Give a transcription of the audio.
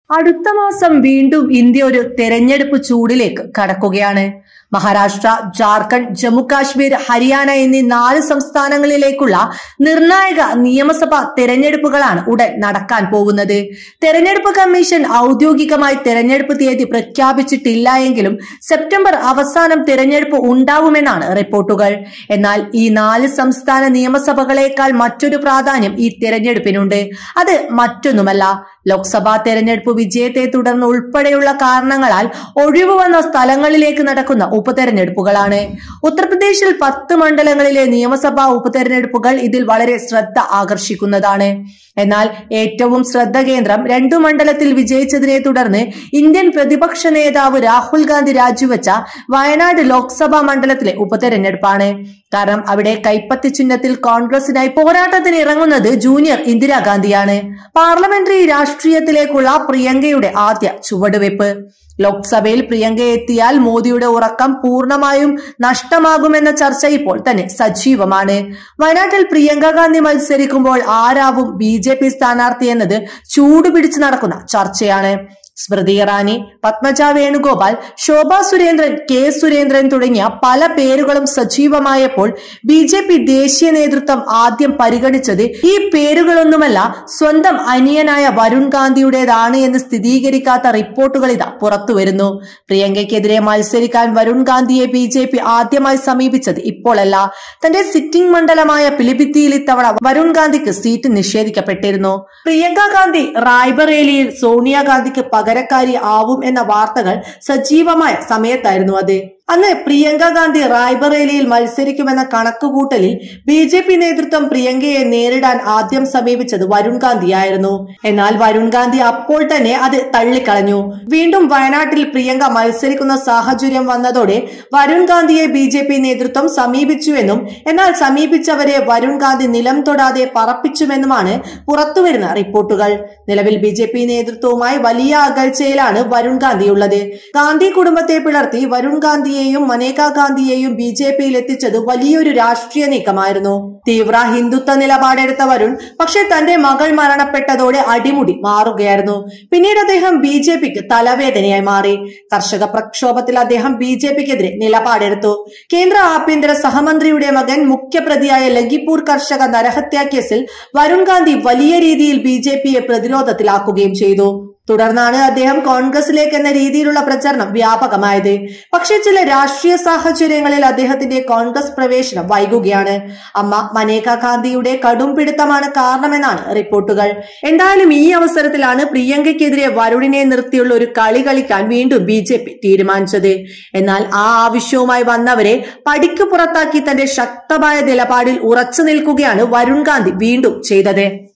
അടുത്ത മാസം വീണ്ടും ഇന്ത്യ ഒരു തെരഞ്ഞെടുപ്പ് ചൂടിലേക്ക് കടക്കുകയാണ്. മഹാരാഷ്ട്ര, ജാർഖണ്ഡ്, ജമ്മു കാശ്മീർ, ഹരിയാന എന്നീ 4 സംസ്ഥാനങ്ങളിലേക്കുള്ള നിർണായക നിയമസഭാ തെരഞ്ഞെടുപ്പുകളാണ് ഉടൻ നടക്കാൻ പോകുന്നത്. തെരഞ്ഞെടുപ്പ് കമ്മീഷൻ ഔദ്യോഗികമായി തെരഞ്ഞെടുപ്പ് തീയതി പ്രഖ്യാപിച്ചിട്ടില്ല എങ്കിലും സെപ്റ്റംബർ അവസാനം തെരഞ്ഞെടുപ്പ് ഉണ്ടാവുമെന്നാണ് റിപ്പോർട്ടുകൾ. എന്നാൽ ഈ 4 സംസ്ഥാന നിയമസഭകളേക്കാൾ മറ്റൊരു പ്രാധാന്യം ഈ തെരഞ്ഞെടുപ്പിനുണ്ട്. അത് മറ്റൊന്നുമല്ല, ലോക്സഭാ തെരഞ്ഞെടുപ്പ് വിജയത്തെ തുടർന്ന് ഉൾപ്പെടെയുള്ള കാരണങ്ങളാൽ ഒഴിവ് വന്ന സ്ഥലങ്ങളിലേക്ക് നടക്കുന്ന ഉപതെരഞ്ഞെടുപ്പുകളാണ്. ഉത്തർപ്രദേശിൽ 10 മണ്ഡലങ്ങളിലെ നിയമസഭാ ഉപതെരഞ്ഞെടുപ്പുകൾ ഇതിൽ വളരെ ശ്രദ്ധ ആകർഷിക്കുന്നതാണ്. എന്നാൽ ഏറ്റവും ശ്രദ്ധ കേന്ദ്രം 2 മണ്ഡലത്തിൽ വിജയിച്ചതിനെ തുടർന്ന് ഇന്ത്യൻ പ്രതിപക്ഷ നേതാവ് രാഹുൽ ഗാന്ധി രാജിവെച്ച വയനാട് ലോക്സഭാ മണ്ഡലത്തിലെ ഉപതെരഞ്ഞെടുപ്പാണ്. കാരണം അവിടെ കൈപ്പത്തി ചിഹ്നത്തിൽ കോൺഗ്രസിനായി പോരാട്ടത്തിന് ഇറങ്ങുന്നത് ജൂനിയർ ഇന്ദിരാഗാന്ധിയാണ്. പാർലമെന്ററി രാഷ്ട്രീയത്തിലേക്കുള്ള പ്രിയങ്കയുടെ ആദ്യ ചുവടുവെപ്പ്. ലോക്സഭയിൽ പ്രിയങ്ക എത്തിയാൽ മോദിയുടെ ഉറക്കം പൂർണ്ണമായും നഷ്ടമാകുമെന്ന ചർച്ച ഇപ്പോൾ തന്നെ സജീവമാണ്. വയനാട്ടിൽ പ്രിയങ്ക ഗാന്ധി മത്സരിക്കുമ്പോൾ ആരാവും BJP സ്ഥാനാർത്ഥി എന്നത് ചൂടുപിടിച്ച് നടക്കുന്ന ചർച്ചയാണ്. സ്മൃതി ഇറാനി, പത്മജ വേണുഗോപാൽ, ശോഭാ സുരേന്ദ്രൻ, K സുരേന്ദ്രൻ തുടങ്ങിയ പല പേരുകളും സജീവമായപ്പോൾ BJP ദേശീയ നേതൃത്വം ആദ്യം പരിഗണിച്ചത് ഈ പേരുകളൊന്നുമല്ല, സ്വന്തം അനിയനായ വരുൺ ഗാന്ധിയുടേതാണ് എന്ന് സ്ഥിരീകരിക്കാത്ത റിപ്പോർട്ടുകൾ ഇതാ പുറത്തുവരുന്നു. പ്രിയങ്കയ്ക്കെതിരെ മത്സരിക്കാൻ വരുൺ ഗാന്ധിയെ BJP ആദ്യമായി സമീപിച്ചത് ഇപ്പോഴല്ല. തന്റെ സിറ്റിംഗ് മണ്ഡലമായ പിലിഭിത്തിയിൽ ഇത്തവണ വരുൺ ഗാന്ധിക്ക് സീറ്റ് നിഷേധിക്കപ്പെട്ടിരുന്നു. പ്രിയങ്ക ഗാന്ധി റായ്ബറേലിയിൽ സോണിയാഗാന്ധിക്ക് പകരക്കാരി ആവും എന്ന വാർത്തകൾ സജീവമായ സമയത്തായിരുന്നു അത്. അന്ന് പ്രിയങ്ക ഗാന്ധി റായ്ബറേലിയിൽ മത്സരിക്കുമെന്ന കണക്കുകൂട്ടലിൽ BJP നേതൃത്വം പ്രിയങ്കയെ നേരിടാൻ ആദ്യം സമീപിച്ചത് വരുൺ ഗാന്ധിയായിരുന്നു. എന്നാൽ വരുൺ ഗാന്ധി അപ്പോൾ തന്നെ അത് തള്ളിക്കളഞ്ഞു. വീണ്ടും വയനാട്ടിൽ പ്രിയങ്ക മത്സരിക്കുന്ന സാഹചര്യം വന്നതോടെ വരുൺ ഗാന്ധിയെ BJP നേതൃത്വം സമീപിച്ചുവെന്നും എന്നാൽ സമീപിച്ചവരെ വരുൺ ഗാന്ധി നിലം തൊടാതെ പറപ്പിച്ചുവെന്നുമാണ് പുറത്തുവരുന്ന റിപ്പോർട്ടുകൾ. നിലവിൽ BJP നേതൃത്വവുമായി വലിയ അകൽച്ചയിലാണ് വരുൺ ഗാന്ധിയുള്ളത്. ഗാന്ധി കുടുംബത്തെ പിളർത്തി വരുൺ ഗാന്ധിയെയും മനേകാ ഗാന്ധിയെയും BJPയിൽ എത്തിച്ചത് വലിയൊരു രാഷ്ട്രീയ നീക്കമായിരുന്നു. തീവ്ര ഹിന്ദുത്വ നിലപാടെടുത്ത വരുൺ പക്ഷെ തന്റെ മകൾ മരണപ്പെട്ടതോടെ അടിമുടി മാറുകയായിരുന്നു. പിന്നീട് അദ്ദേഹം BJPക്ക് തലവേദനയായി മാറി. കർഷക പ്രക്ഷോഭത്തിൽ അദ്ദേഹം BJPക്കെതിരെ നിലപാടെടുത്തു. കേന്ദ്ര ആഭ്യന്തര സഹമന്ത്രിയുടെ മകൻ മുഖ്യപ്രതിയായ ലഖിപൂർ കർഷക നരഹത്യാ കേസിൽ വരുൺ ഗാന്ധി വലിയ രീതിയിൽ BJPയെ പ്രതിരോധത്തിലാക്കുകയും ചെയ്തു. തുടർന്നാണ് അദ്ദേഹം കോൺഗ്രസിലേക്ക് എന്ന രീതിയിലുള്ള പ്രചരണം വ്യാപകമായത്. പക്ഷെ ചില രാഷ്ട്രീയ സാഹചര്യങ്ങളിൽ അദ്ദേഹത്തിന്റെ കോൺഗ്രസ് പ്രവേശനം വൈകുകയാണ്. അമ്മ മനേകാ ഗാന്ധിയുടെ കടും പിടുത്തമാണ് കാരണമെന്നാണ് റിപ്പോർട്ടുകൾ. എന്തായാലും ഈ അവസരത്തിലാണ് പ്രിയങ്കയ്ക്കെതിരെ വരുണിനെ നിർത്തിയുള്ള ഒരു കളി കളിക്കാൻ വീണ്ടും BJP തീരുമാനിച്ചത്. എന്നാൽ ആ ആവശ്യവുമായി വന്നവരെ പടിക്ക് പുറത്താക്കി തന്റെ ശക്തമായ നിലപാടിൽ ഉറച്ചു നിൽക്കുകയാണ് വരുൺ ഗാന്ധി വീണ്ടും ചെയ്തത്.